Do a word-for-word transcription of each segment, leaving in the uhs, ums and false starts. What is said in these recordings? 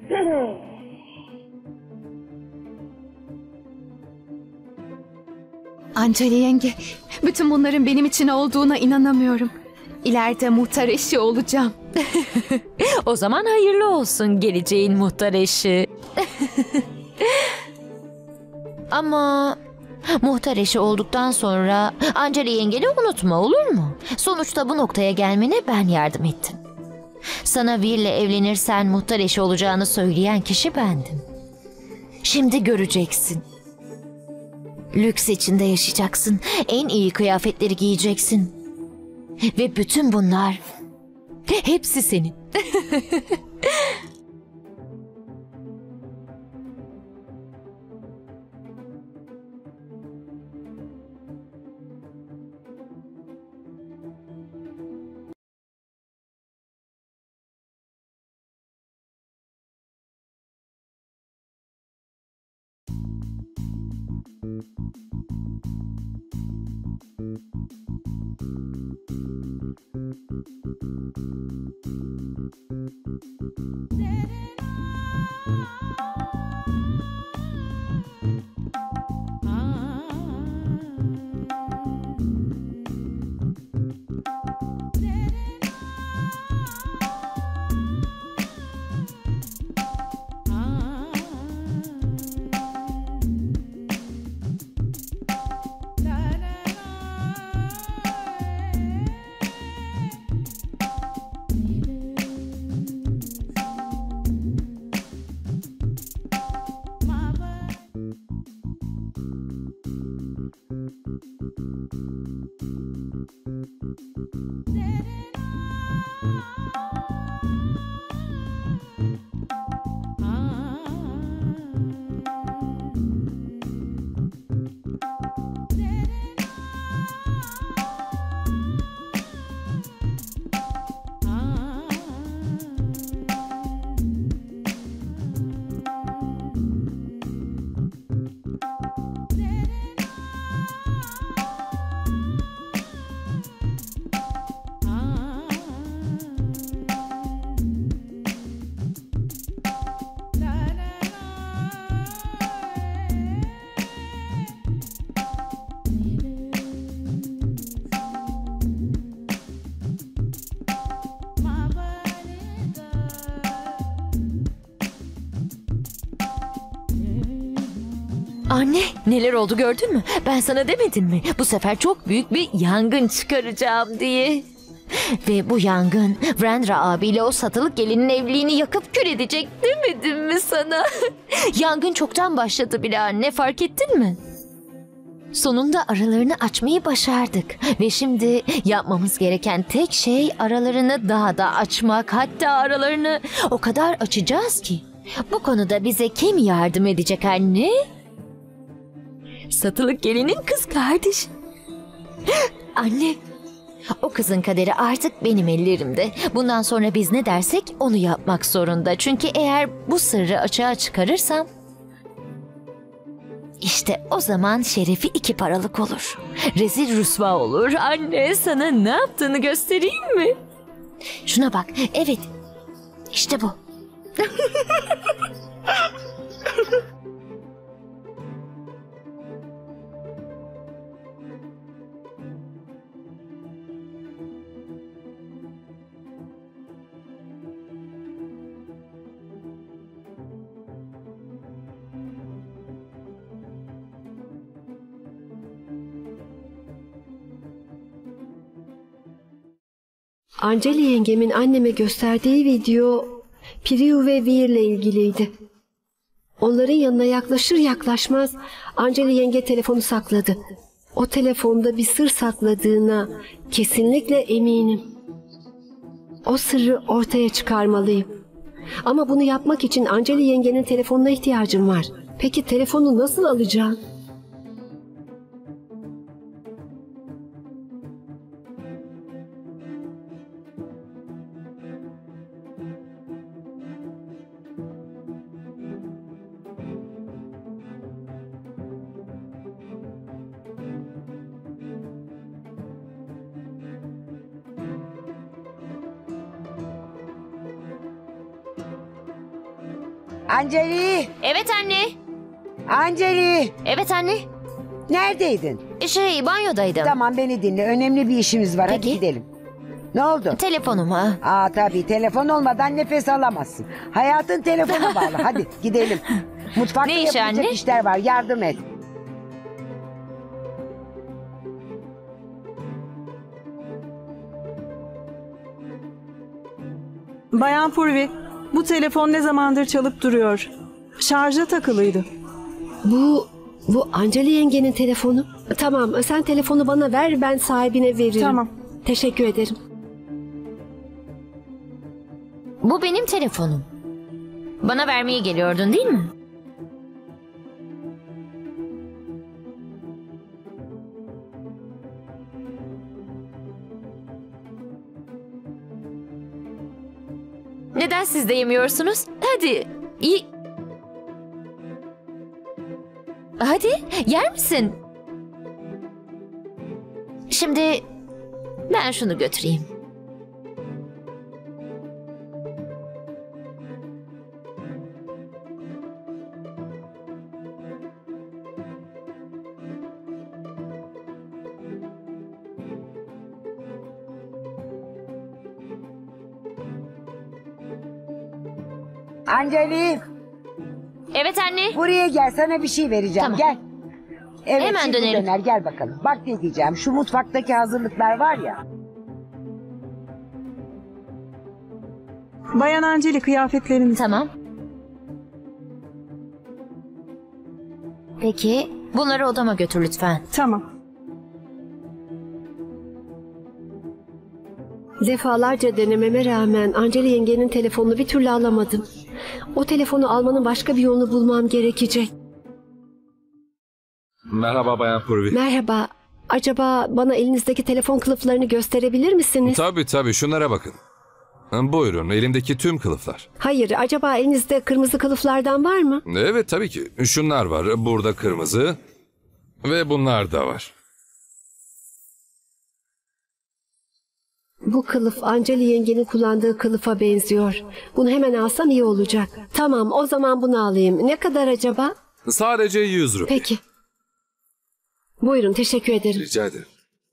Ancali yenge, bütün bunların benim için olduğuna inanamıyorum. İleride muhtar eşi olacağım. O zaman hayırlı olsun geleceğin muhtar eşi. Ama muhtar eşi olduktan sonra Ancali yengeni unutma, olur mu? Sonuçta bu noktaya gelmene ben yardım ettim. Sana Vir'le evlenirsen muhtar eşi olacağını söyleyen kişi bendim. Şimdi göreceksin. Lüks içinde yaşayacaksın. En iyi kıyafetleri giyeceksin. Ve bütün bunlar hepsi senin. Anne, neler oldu gördün mü? Ben sana demedim mi? Bu sefer çok büyük bir yangın çıkaracağım diye. Ve bu yangın Vrendra abiyle o satılık gelinin evliliğini yakıp kül edecek demedim mi sana? Yangın çoktan başladı bile anne, fark ettin mi? Sonunda aralarını açmayı başardık. Ve şimdi yapmamız gereken tek şey aralarını daha da açmak. Hatta aralarını o kadar açacağız ki. Bu konuda bize kim yardım edecek anne? Satılık gelinin kız kardeşi. Anne, o kızın kaderi artık benim ellerimde. Bundan sonra biz ne dersek onu yapmak zorunda. Çünkü eğer bu sırrı açığa çıkarırsam, İşte o zaman şerefi iki paralık olur. Rezil rüsva olur. Anne, sana ne yaptığını göstereyim mi? Şuna bak. Evet. İşte bu. Ancali yengemin anneme gösterdiği video Priyu ve Vir ile ilgiliydi. Onların yanına yaklaşır yaklaşmaz Ancali yenge telefonu sakladı. O telefonda bir sır sakladığına kesinlikle eminim. O sırrı ortaya çıkarmalıyım. Ama bunu yapmak için Ancali yengenin telefonuna ihtiyacım var. Peki telefonu nasıl alacağım? Anceli! Evet anne. Anceli! Evet anne. Neredeydin? Şey, banyodaydım. Tamam, beni dinle. Önemli bir işimiz var. Hadi Peki. gidelim. Ne oldu? Telefonuma. Aa tabii, telefon olmadan nefes alamazsın. Hayatın telefona bağlı. Hadi gidelim. Mutfakta Ne işi yapılacak anne? işler var. Yardım et. Bayan Purvi, bu telefon ne zamandır çalıp duruyor? Şarja takılıydı. Bu, bu Anceli yengenin telefonu. Tamam, sen telefonu bana ver, ben sahibine veririm. Tamam. Teşekkür ederim. Bu benim telefonum. Bana vermeye geliyordun değil mi? Neden siz de yemiyorsunuz? Hadi. İyi. Hadi yer misin? Şimdi ben şunu götüreyim. Anceli! Evet anne. Buraya gel, sana bir şey vereceğim. Tamam. Gel. Evet, Hemen şimdi dönerim. döner. Gel bakalım. Bak ne diyeceğim. Şu mutfaktaki hazırlıklar var ya. Bayan Anceli, kıyafetleriniz. Tamam. Peki bunları odama götür lütfen. Tamam. Defalarca denememe rağmen Anceli yengenin telefonunu bir türlü alamadım. O telefonu almanın başka bir yolunu bulmam gerekecek. Merhaba Bayan Purvi. Merhaba. Acaba bana elinizdeki telefon kılıflarını gösterebilir misiniz? Tabii tabii, şunlara bakın. Buyurun, elimdeki tüm kılıflar. Hayır, acaba elinizde kırmızı kılıflardan var mı? Evet tabii ki. Şunlar var. Burada kırmızı ve bunlar da var. Bu kılıf Anceli yengenin kullandığı kılıfa benziyor. Bunu hemen alsam iyi olacak. Tamam, o zaman bunu alayım. Ne kadar acaba? Sadece yüz rupi. Peki. Buyurun, teşekkür ederim. Rica ederim.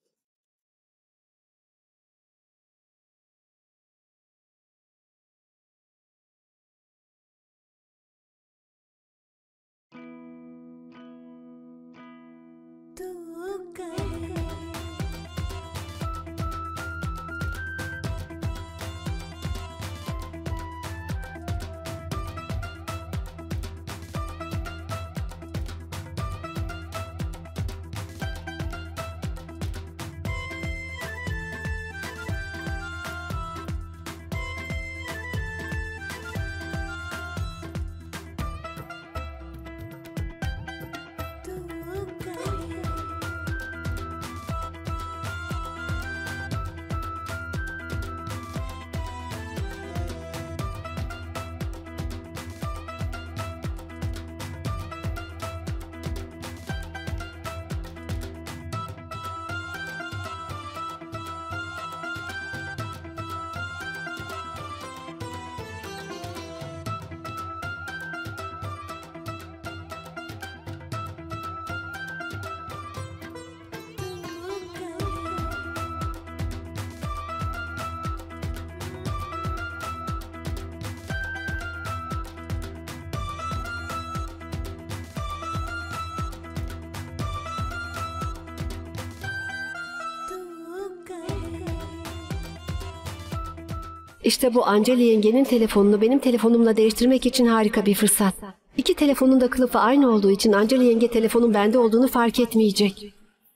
İşte bu Anceli yengenin telefonunu benim telefonumla değiştirmek için harika bir fırsat. İki telefonun da kılıfı aynı olduğu için Anceli yenge telefonun bende olduğunu fark etmeyecek.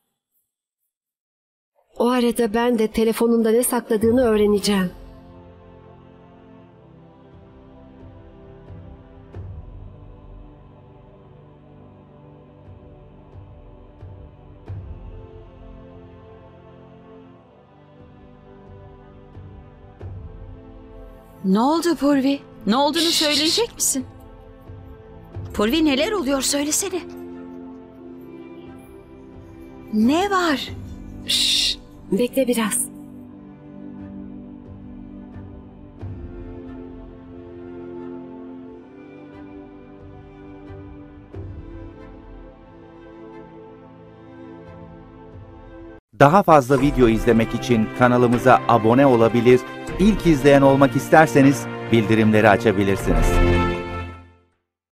O arada ben de telefonunda ne sakladığını öğreneceğim. Ne oldu Purvi? Ne olduğunu söyleyecek misin? Purvi, neler oluyor, söylesene. Ne var? Şşş, bekle biraz. Daha fazla video izlemek için kanalımıza abone olabilir, ilk izleyen olmak isterseniz bildirimleri açabilirsiniz.